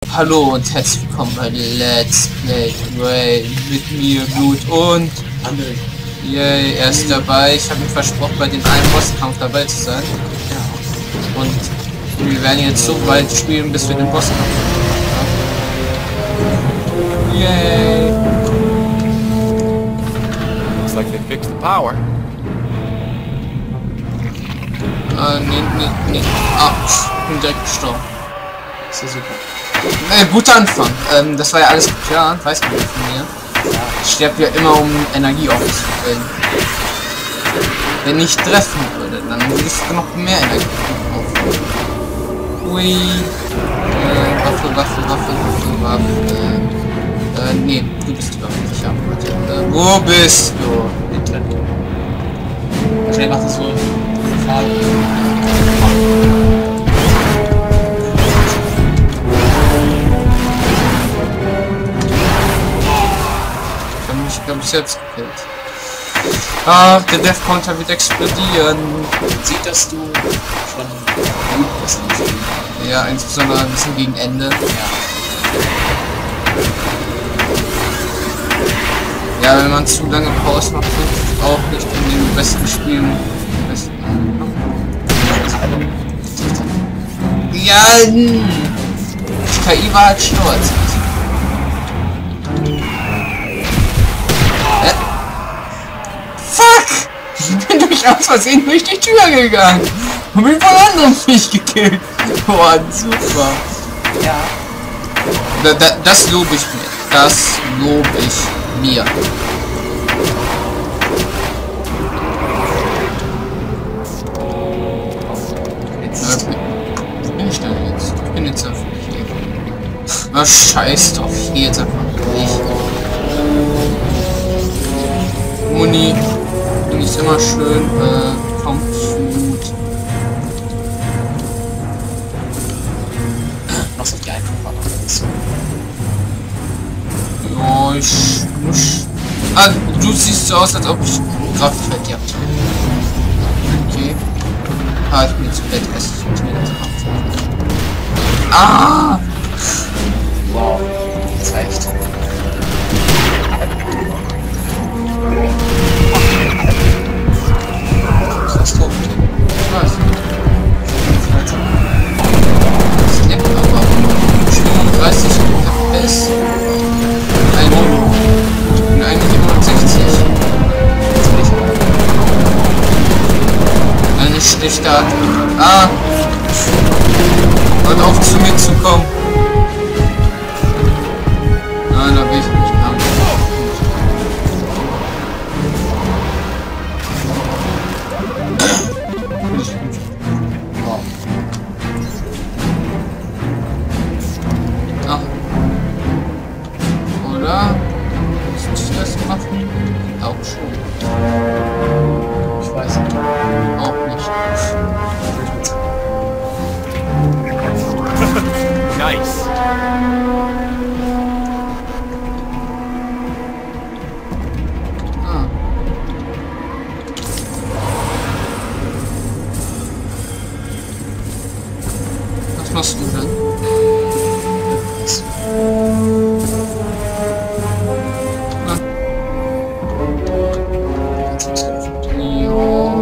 Hallo und herzlich willkommen bei Let's Play Ray mit mir, Blut und André. Yay, er ist dabei. Ich habe ihm versprochen, bei dem einen Bosskampf dabei zu sein. Ja. Und wir werden jetzt so weit spielen, bis wir den Bosskampf haben. Yay! Looks like they fixed the power. Nee. Ah, ich bin direkt gestorben. Das ist super. Guter Anfang. Das war ja alles geplant, weiß man von mir. Ich sterbe ja immer, um Energie aufzufüllen. Wenn ich treffen würde, dann würde ich noch mehr Energie auffüllen. Ui. Waffe. Nee, du bist die Waffe nicht haben. Warte. Wo bist du? Hinten. Wahrscheinlich macht das so Farbe. Ich glaube, ich selbst gekillt. Ah, der Death Counter wird explodieren. Man sieht, dass du schon gut bist im Spiel. Ja, insbesondere ein bisschen gegen Ende. Ja, wenn man zu lange Pause macht, hilft auch nicht in den besten Spielen. Ja, die KI war halt schlauer als ich. Fuck! Ich bin durch aus Versehen durch die Tür gegangen und bin von anderen Viech gekillt. Boah, super. Ja. Das lobe ich mir. Das lobe ich mir. Jetzt. Wo bin ich denn jetzt? Ich bin jetzt einfach hier. Na, scheiß drauf. Ich gehe jetzt einfach nicht. Muni. Muni ist immer schön. Kommt gut. Machst du die einfacher. Ja, ich muss. Ah, du siehst so aus, als ob ich Kraftfeld gehabt hätte. Okay. Ah, ich bin jetzt komplett hässlich. Ich bin jetzt Kraftfeld. Ah! Wow. Das reicht. Krass tot. Was? Das leckt aber. 30 FPS. Ich bin eigentlich immer 60. Eine Stichtart. Ah! Hört auf zu mir zu kommen. Nein, da will ich nicht haben. Wow. Ach. Oder? Muss ich das machen? Auch schon. Ich weiß nicht. Auch nicht. Nice. Ah. Was machst du denn? Ah. Ja.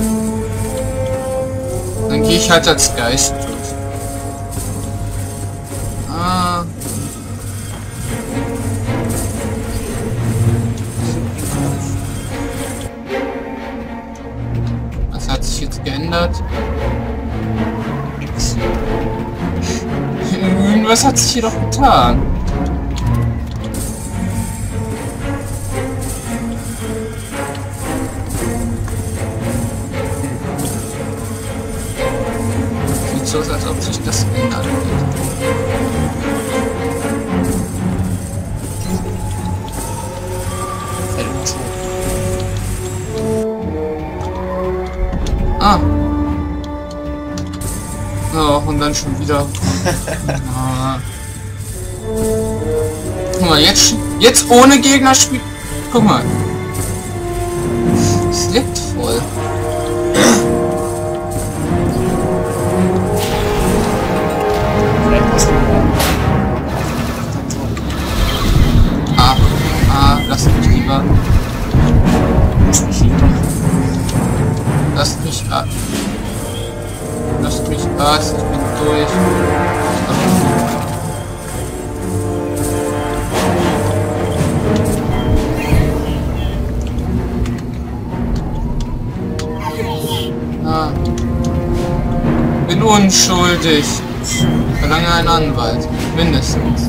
Dann gehe ich halt als Geist durch. Ah. Was hat sich jetzt geändert? Irgendwas hat sich hier doch getan. Sieht so aus, als ob sich das ändert. Fällt immer so. Ah. Oh, und dann schon wieder. Ah. Guck mal, jetzt ohne Gegner spielt. Guck mal. Es leckt voll. Vielleicht ist es ist nicht jeder. Lasst mich ab. Lasst mich was, ich bin durch. Ah. Bin unschuldig. Verlange einen Anwalt. Mindestens.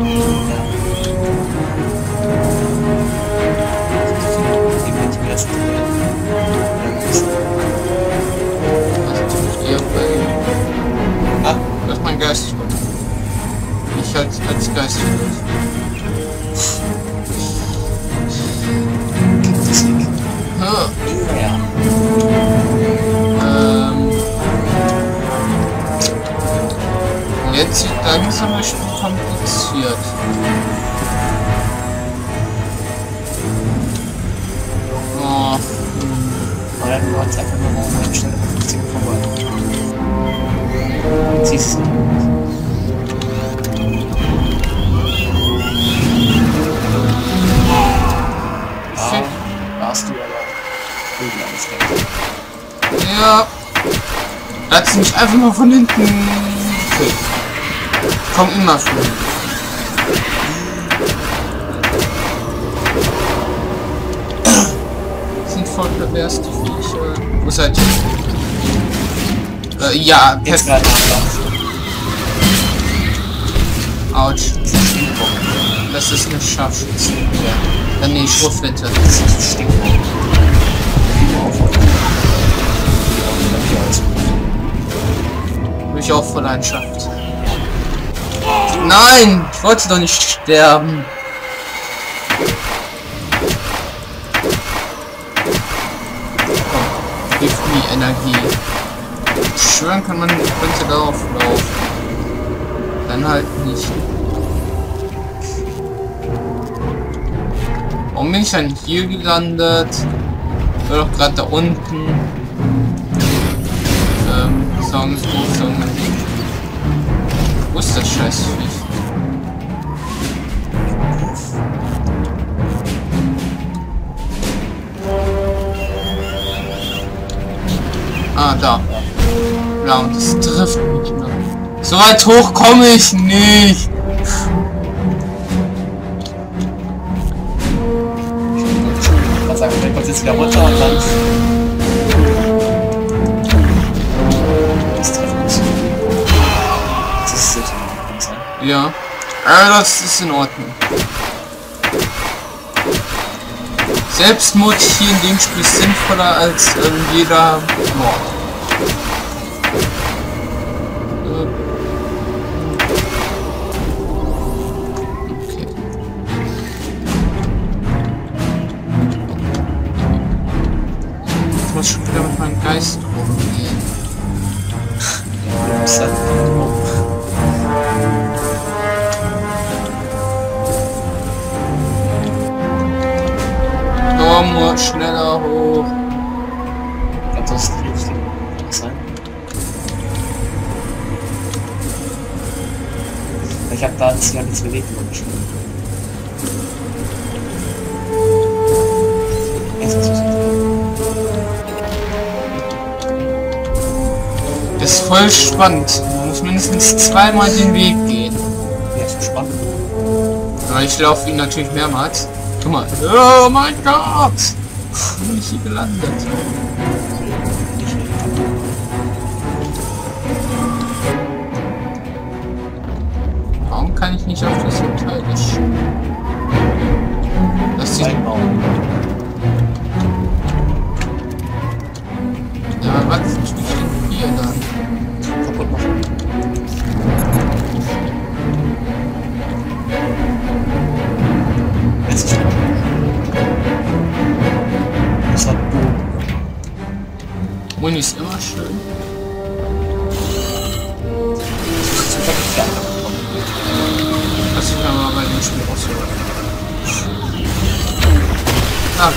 Das ist mein Geist. Ich als Geist. Ja. Jetzt wird langsam ein Spiel kompliziert. Oh. Oder du hast einfach nur auf eine Stelle 15 vorbei. Siehst du? Warst du aber übel anstrengend. Ja. Lass mich einfach mal von hinten. Okay. Komm immer von hinten. Sind voll pervers die Viecher. Wo seid ihr? Ja, Jetzt gerade nachladen. Autsch. Das ist eine Scharfschütze. Ja. Nee, Schrotflinte. Das ist stinkend. Bin ich auch voll Leidenschaft. Nein! Ich wollte doch nicht sterben. Komm, gib mir Energie. Schwören kann man, könnte darauf laufen. Dann halt nicht. Warum bin ich dann hier gelandet? Ich war doch gerade da unten. Songs. Wo ist das Scheißviech? Ah, da. Ja, und das trifft mich noch. So weit hoch komme ich nicht. Ich kann sagen, wir kommen jetzt wieder runter und dann... Das trifft uns. Das ist jetzt in Ordnung. Ja. Das ist in Ordnung. Selbstmord hier in dem Spiel ist sinnvoller als jeder Mord. Okay. Ich muss schon wieder mit meinem Geist rumgehen. Komm, nur schneller hoch. Ich glaube, das ist die richtige. Kann das sein? Ich habe da jetzt gar nichts bewegt über mich. Jetzt ist es. Das ist voll spannend. Man muss mindestens zweimal den Weg gehen. Ja, ist so spannend. Aber ich laufe ihn natürlich mehrmals. Guck mal. Oh mein Gott! Bin ich hier gelandet? Warum kann ich nicht auf das Teil schieben? Das sieht... Ja, aber was tue ich denn hier dann? Kaputt machen. Jetzt ist es. Das hat Muni ist immer schön. Das kann man bei dem Spiel auch so. Ah.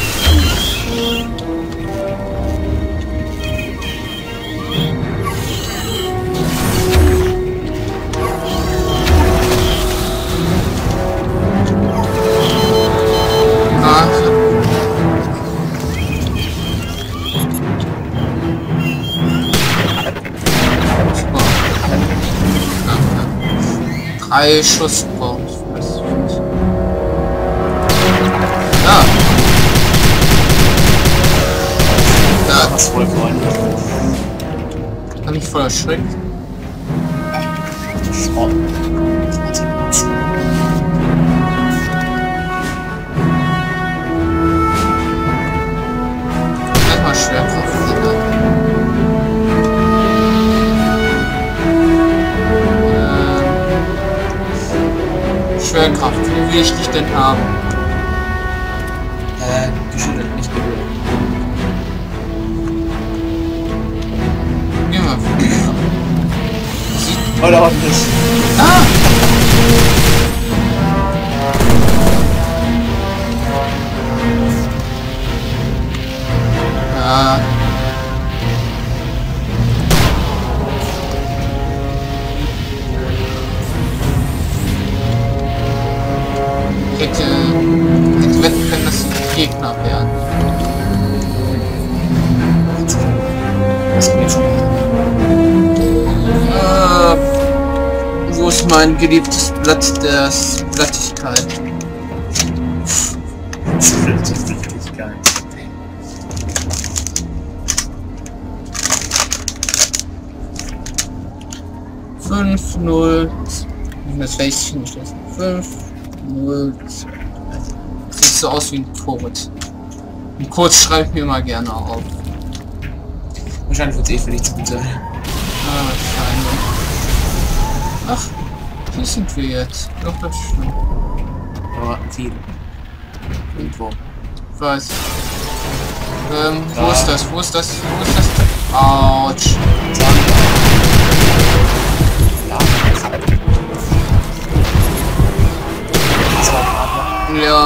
3 Schuss brauche ich. Weiß ich nicht. Ja. Da. Was voll Freunde. Bin ich voll erschreckt. Oh. Erstmal Schwerkraft. Schwerkraft, wie will ich dich denn haben? Geschüttelt, nicht berührt. Gehen wir. Oder auch nicht. Ah! Ja. Ich hätte wetten können, dass sie Gegner wären. Das geht schon. Wo ist mein geliebtes Blatt der Blattigkeit? Das ist wirklich geil. Fünf, 0. Das werde ich hingeschlossen. 5, 0. Sieht so aus wie ein Code. Ein Code schreibe ich mir mal gerne auf. Wahrscheinlich wird es eh für dich zu gut sein. Ach, hier sind wir jetzt. Doch, das ist schlimm. Aber viel. Irgendwo. Ich weiß. Wo ist das? Wo ist das? Wo ist das? Autsch. Ja. Ja.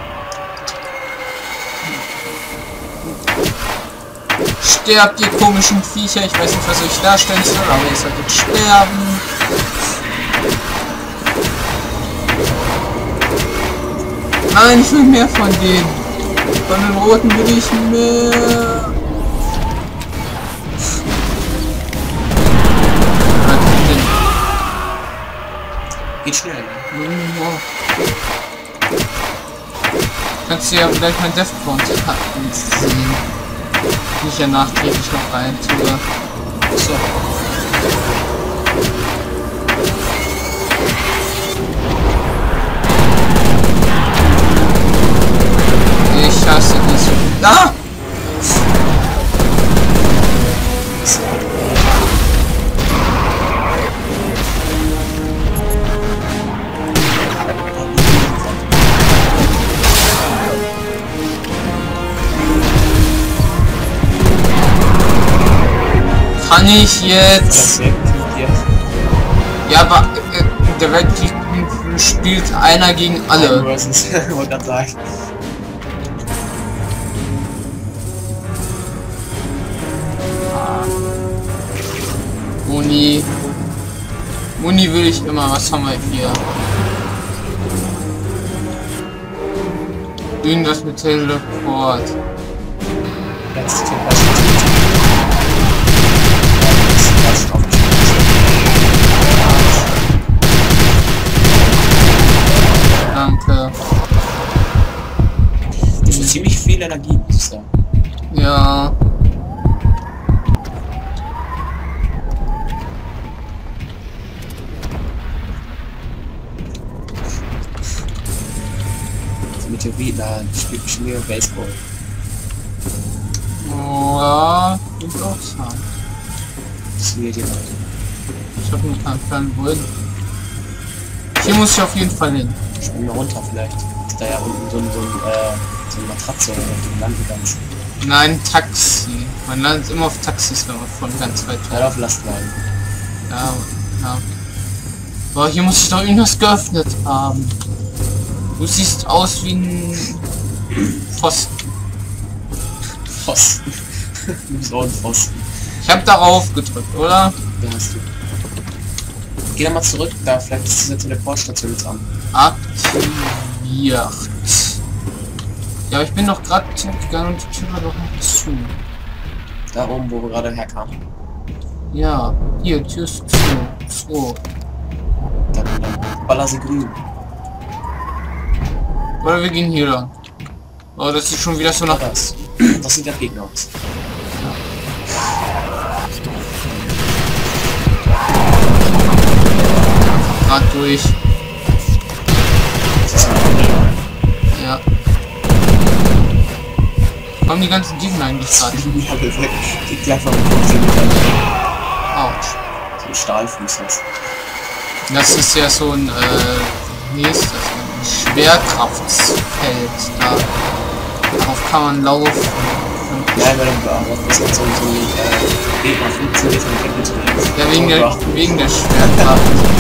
Sterbt, ihr komischen Viecher. Ich weiß nicht, was ich darstellen soll, aber ihr solltet sterben. Nein, ich will mehr von denen. Von den roten will ich mehr. Geht schnell, ne? Kannst du ja vielleicht mein Defcon sehen. Die ich ja nachträglich noch rein tue. So. Ich hasse diese. Ah! Kann ich jetzt? Ja, aber der Weltkrieg spielt einer gegen alle. Ich wollte gerade sagen. Muni. Muni will ich immer. Was haben wir hier? Irgendwas mit Teleport. Danke. Das ist ziemlich viel Energie, muss ich sagen. Ja. Meteorit, da spielt bestimmt mehr Baseball. Oh, ja, will ich auch sagen. Das wird hier weiter. Ich habe nur keinen Plan wohin. Hier muss ich auf jeden Fall hin. Spring mal runter vielleicht. Ist da ja unten so eine Matratze oder so landen kannst. Nein, Taxi. Man landet immer auf Taxis, wenn man von ganz weit Oder auf Lastwagen. Ja, ja. Boah, hier muss ich doch irgendwas geöffnet haben. Du siehst aus wie ein Pfosten. Pfosten. So ein Pfosten. Ich habe darauf gedrückt, oder? Da hast du. Geh da mal zurück, da vielleicht ist diese Teleportstation jetzt an. Aktiviert. Ja, aber ich bin doch gerade zurückgegangen und die Tür war doch noch zu. Da oben, wo wir gerade herkamen. Ja, hier, Tür ist zu. So. Dann Baller sie grün. Oder wir gehen hier lang. Oh, das sieht schon wieder so nach... Das sieht der Gegner aus. Grad durch. Das ist ein Problem. Ja. Kommen die ganzen Gegner eigentlich gerade? Ja, perfekt. Die klappen mit 15 Metern. Autsch. So ein Stahlfuß hast. Das ist ja so ein, wie ist das? Ein Schwerkraftfeld. Darauf kann man laufen. Ja, weil dann das ist so ein Gegner 15 Meter mit zu nehmen. Ja, wegen der Schwerkraft.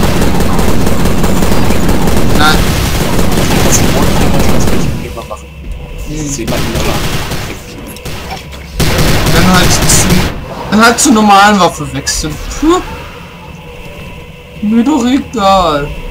Nein. Das ist ein Gegner machen. Das sieht man immer. Dann halt zur normalen Waffe wechseln. Mir doch egal.